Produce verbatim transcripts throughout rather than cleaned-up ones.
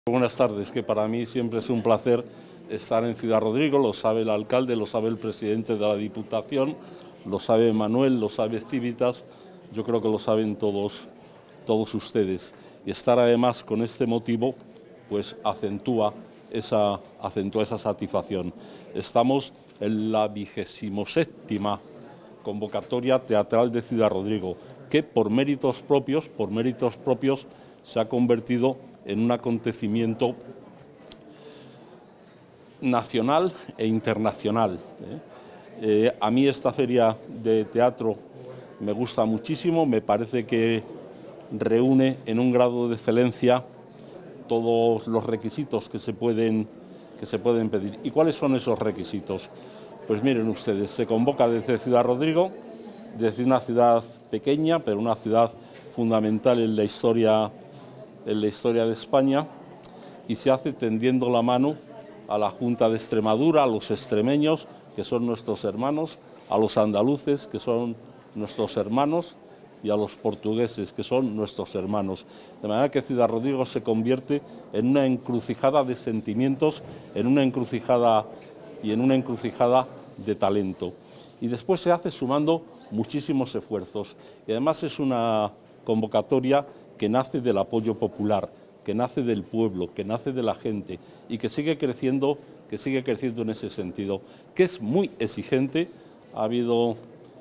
Buenas tardes, que para mí siempre es un placer estar en Ciudad Rodrigo, lo sabe el alcalde, lo sabe el presidente de la Diputación, lo sabe Manuel, lo sabe Civitas, yo creo que lo saben todos, todos ustedes. Y estar además con este motivo, pues acentúa esa, acentúa esa satisfacción. Estamos en la vigésimo séptima convocatoria teatral de Ciudad Rodrigo, que por méritos propios, por méritos propios, se ha convertido en un acontecimiento nacional e internacional. ¿eh? Eh, a mí esta feria de teatro me gusta muchísimo, me parece que reúne en un grado de excelencia todos los requisitos que se pueden, que se pueden pedir. ¿Y cuáles son esos requisitos? Pues miren ustedes, se convoca desde Ciudad Rodrigo, desde una ciudad pequeña, pero una ciudad fundamental en la historia en la historia de España, y se hace tendiendo la mano a la Junta de Extremadura, a los extremeños, que son nuestros hermanos, a los andaluces, que son nuestros hermanos, y a los portugueses, que son nuestros hermanos. De manera que Ciudad Rodrigo se convierte en una encrucijada de sentimientos, en una encrucijada y en una encrucijada de talento. Y después se hace sumando muchísimos esfuerzos. Y además es una convocatoria que nace del apoyo popular, que nace del pueblo, que nace de la gente y que sigue creciendo, que sigue creciendo en ese sentido, que es muy exigente. Ha habido,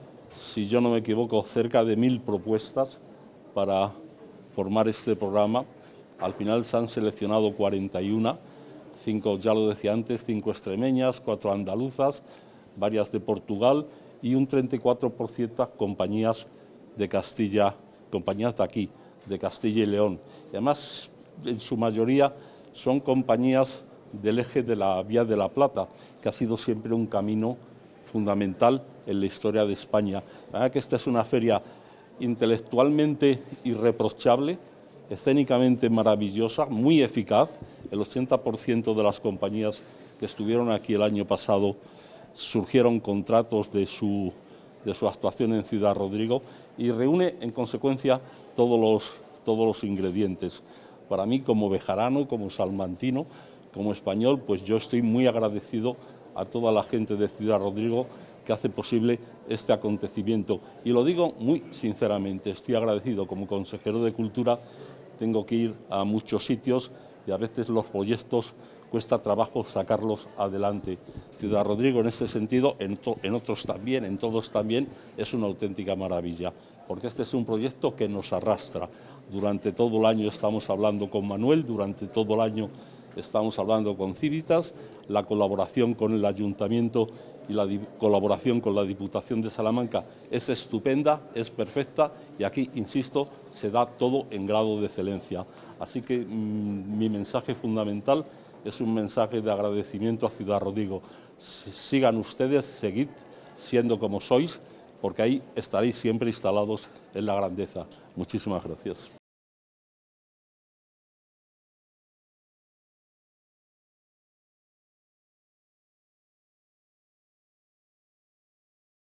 si yo no me equivoco, cerca de mil propuestas para formar este programa. Al final se han seleccionado cuarenta y una, cinco, ya lo decía antes, cinco extremeñas, cuatro andaluzas, varias de Portugal y un treinta y cuatro por ciento compañías de Castilla, compañías de aquí, de Castilla y León. Y además, en su mayoría, son compañías del eje de la Vía de la Plata, que ha sido siempre un camino fundamental en la historia de España. La verdad que esta es una feria intelectualmente irreprochable, escénicamente maravillosa, muy eficaz. El ochenta por ciento de las compañías que estuvieron aquí el año pasado surgieron contratos de su, de su actuación en Ciudad Rodrigo, y reúne en consecuencia todos los, todos los ingredientes. Para mí, como bejarano, como salmantino, como español, pues yo estoy muy agradecido a toda la gente de Ciudad Rodrigo que hace posible este acontecimiento. Y lo digo muy sinceramente, estoy agradecido como consejero de Cultura, tengo que ir a muchos sitios y a veces los proyectos cuesta trabajo sacarlos adelante. Ciudad Rodrigo en este sentido, en, en otros también, en todos también, es una auténtica maravilla, porque este es un proyecto que nos arrastra. Durante todo el año estamos hablando con Manuel, durante todo el año estamos hablando con Civitas, la colaboración con el Ayuntamiento y la colaboración con la Diputación de Salamanca es estupenda, es perfecta, y aquí, insisto, se da todo en grado de excelencia. Así que mmm, mi mensaje fundamental es un mensaje de agradecimiento a Ciudad Rodrigo. Sigan ustedes, seguid siendo como sois, porque ahí estaréis siempre instalados en la grandeza. Muchísimas gracias.